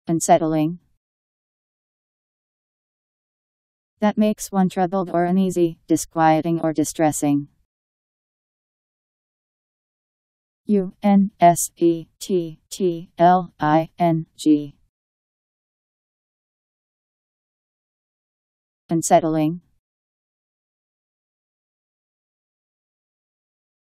Unsettling. That makes one troubled or uneasy, disquieting or distressing. Unsettling. Unsettling.